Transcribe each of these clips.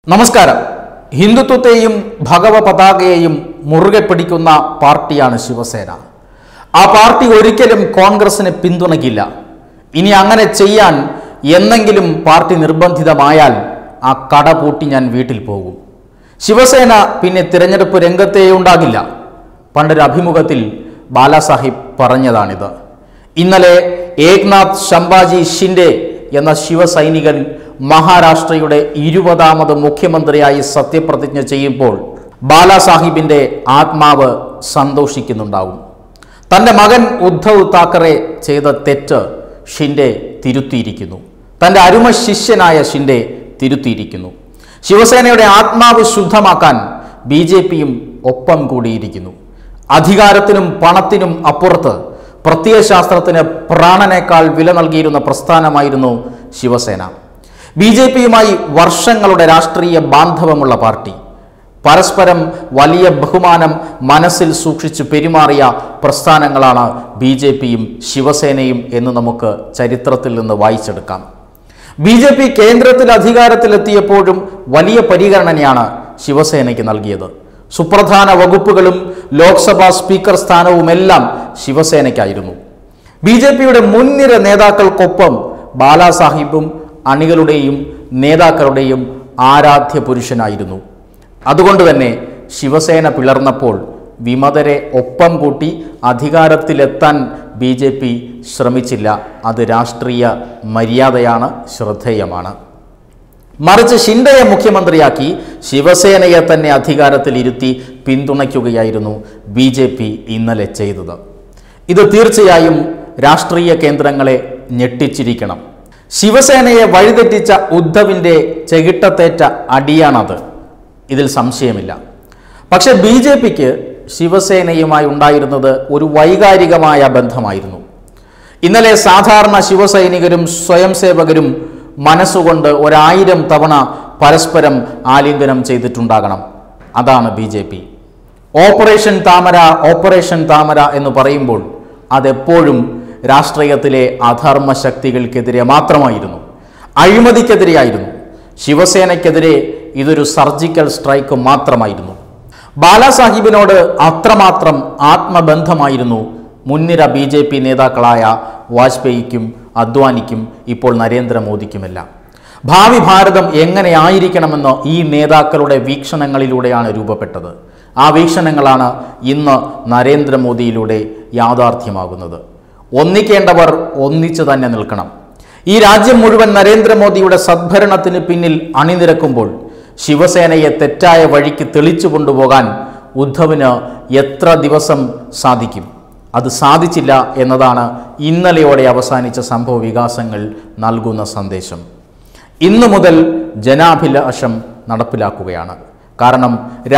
നമസ്കാരം. ഹിന്ദുത്വത്തെയും ഭഗവ പതാകയെയും മുറുകെ പിടിക്കുന്ന പാർട്ടിയാണ് ശിവസേന. ആ പാർട്ടി ഒരിക്കലും കോൺഗ്രസിനെ പിന്തുണയ്ക്കില്ല. ഇനി അങ്ങനെ ചെയ്യാൻ എന്നെങ്കിലും പാർട്ടി നിർബന്ധിതമായാൽ ആ കട പൂട്ടി ഞാൻ വീട്ടിൽ പോകും. ശിവസേന പിന്നെ തിരഞ്ഞെടുപ്പ് രംഗത്തേ ഉണ്ടാകില്ല. പണ്ടൊരു അഭിമുഖത്തിൽ ബാലാസാഹിബ് പറഞ്ഞതാണിത്. ഇന്നലെ ഏക്നാഥ് ശംഭാജി ഷിൻഡെ എന്ന ശിവസൈനികൻ മഹാരാഷ്ട്രയുടെ 20ാമത് മുഖ്യമന്ത്രിയായി സത്യപ്രതിജ്ഞ ചെയ്യുമ്പോൾ ബാലാസാഹിബിന്റെ ആത്മാവ് സന്തോഷിക്കുന്നുണ്ടാവും. തൻ്റെ മകൻ ഉദ്ധവ് താക്കറെ ചെയ്ത തെറ്റ് ഷിൻഡെ തിരുത്തിയിരിക്കുന്നു. തൻ്റെ അരുമ ശിഷ്യനായ ഷിൻഡെ തിരുത്തിയിരിക്കുന്നു. ശിവസേനയുടെ ആത്മാവ് ശുദ്ധമാക്കാൻ BJPയും ഒപ്പം കൂടിയിരിക്കുന്നു. അധികാരത്തിനും പണത്തിനും അപ്പുറത്ത് പ്രത്യയശാസ്ത്രത്തിന് പ്രാണനേക്കാൾ വില നൽകിയിരുന്ന പ്രസ്ഥാനമായിരുന്നു ശിവസേന. BJPയുമായി വർഷങ്ങളുടെ രാഷ്ട്രീയ ബാന്ധവമുള്ള പാർട്ടി, പരസ്പരം വലിയ ബഹുമാനം മനസ്സിൽ സൂക്ഷിച്ചു പെരുമാറിയ പ്രസ്ഥാനങ്ങളാണ് BJPയും ശിവസേനയും എന്ന് നമുക്ക് ചരിത്രത്തിൽ നിന്ന് വായിച്ചെടുക്കാം. BJP കേന്ദ്രത്തിൽ അധികാരത്തിലെത്തിയപ്പോഴും വലിയ പരിഗണനയാണ് ശിവസേനയ്ക്ക് നൽകിയത്. സുപ്രധാന വകുപ്പുകളും ലോക്സഭാ സ്പീക്കർ സ്ഥാനവുമെല്ലാം ശിവസേനയ്ക്കായിരുന്നു. BJPയുടെ മുൻനിര നേതാക്കൾക്കൊപ്പം ബാലാസാഹിബും അണികളുടെയും നേതാക്കളുടെയും ആരാധ്യ പുരുഷനായിരുന്നു. അതുകൊണ്ട് തന്നെ ശിവസേന പിളർന്നപ്പോൾ വിമതരെ ഒപ്പം കൂട്ടി അധികാരത്തിലെത്താൻ BJP ശ്രമിച്ചില്ല. അത് രാഷ്ട്രീയ മര്യാദയാണ്, ശ്രദ്ധേയമാണ്. മറിച്ച് ഷിൻഡെയെ മുഖ്യമന്ത്രിയാക്കി ശിവസേനയെ തന്നെ അധികാരത്തിൽ ഇരുത്തി പിന്തുണയ്ക്കുകയായിരുന്നു BJP ഇന്നലെ ചെയ്തത്. ഇത് തീർച്ചയായും രാഷ്ട്രീയ കേന്ദ്രങ്ങളെ ഞെട്ടിച്ചിരിക്കണം. ശിവസേനയെ വഴിതെറ്റിച്ച ഉദ്ധവിൻ്റെ ചെകിട്ടത്തേറ്റ അടിയാണത്, ഇതിൽ സംശയമില്ല. പക്ഷെ BJPക്ക് ശിവസേനയുമായി ഉണ്ടായിരുന്നത് ഒരു വൈകാരികമായ ബന്ധമായിരുന്നു. ഇന്നലെ സാധാരണ ശിവസൈനികരും സ്വയം സേവകരും മനസ്സുകൊണ്ട് 1000 തവണ പരസ്പരം ആലിംഗനം ചെയ്തിട്ടുണ്ടാകണം. അതാണ് BJP. ഓപ്പറേഷൻ താമര എന്ന് പറയുമ്പോൾ അതെപ്പോഴും രാഷ്ട്രീയത്തിലെ അധർമ്മ ശക്തികൾക്കെതിരെ മാത്രമായിരുന്നു, അഴിമതിക്കെതിരെയായിരുന്നു. ശിവസേനയ്ക്കെതിരെ ഇതൊരു സർജിക്കൽ സ്ട്രൈക്ക് മാത്രമായിരുന്നു. ബാലാസാഹിബിനോട് അത്രമാത്രം ആത്മബന്ധമായിരുന്നു മുൻനിര BJP നേതാക്കളായ വാജ്പേയിക്കും അദ്വാനിക്കും ഇപ്പോൾ നരേന്ദ്രമോദിക്കുമെല്ലാം. ഭാവി ഭാരതം എങ്ങനെയായിരിക്കണമെന്ന് ഈ നേതാക്കളുടെ വീക്ഷണങ്ങളിലൂടെയാണ് രൂപപ്പെട്ടത്. ആ വീക്ഷണങ്ങളാണ് ഇന്ന് നരേന്ദ്രമോദിയിലൂടെ യാഥാർത്ഥ്യമാകുന്നത്. ഒന്നിക്കേണ്ടവർ ഒന്നിച്ചു തന്നെ നിൽക്കണം. ഈ രാജ്യം മുഴുവൻ നരേന്ദ്രമോദിയുടെ സദ്ഭരണത്തിന് പിന്നിൽ അണിനിരക്കുമ്പോൾ ശിവസേനയെ തെറ്റായ വഴിക്ക് തെളിച്ചു കൊണ്ടുപോകാൻ ഉദ്ധവിന് എത്ര ദിവസം സാധിക്കും? അത് സാധിച്ചില്ല എന്നതാണ് ഇന്നലെയോടെ അവസാനിച്ച സംഭവ വികാസങ്ങൾ നൽകുന്ന സന്ദേശം. ഇന്നു മുതൽ ജനാഭിലാഷം നടപ്പിലാക്കുകയാണ്. കാരണം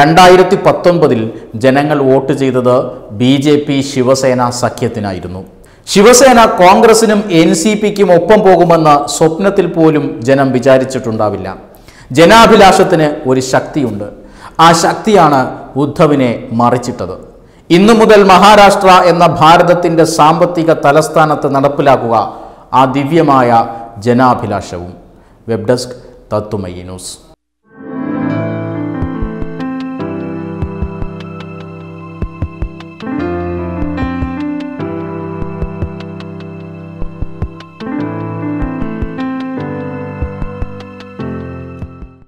2019 ജനങ്ങൾ വോട്ട് ചെയ്തത് BJP ശിവസേന സഖ്യത്തിനായിരുന്നു. ശിവസേന കോൺഗ്രസിനും NCPക്കും ഒപ്പം പോകുമെന്ന് സ്വപ്നത്തിൽ പോലും ജനം വിചാരിച്ചിട്ടുണ്ടാവില്ല. ജനാഭിലാഷത്തിന് ഒരു ശക്തിയുണ്ട്. ആ ശക്തിയാണ് ഉദ്ധവിനെ മറിച്ചിട്ടത്. ഇന്നു മുതൽ മഹാരാഷ്ട്ര എന്ന ഭാരതത്തിൻ്റെ സാമ്പത്തിക തലസ്ഥാനത്ത് നടപ്പിലാക്കുക ആ ദിവ്യമായ ജനാഭിലാഷവും. വെബ് ഡെസ്ക് തത്തുമയി ന്യൂസ്.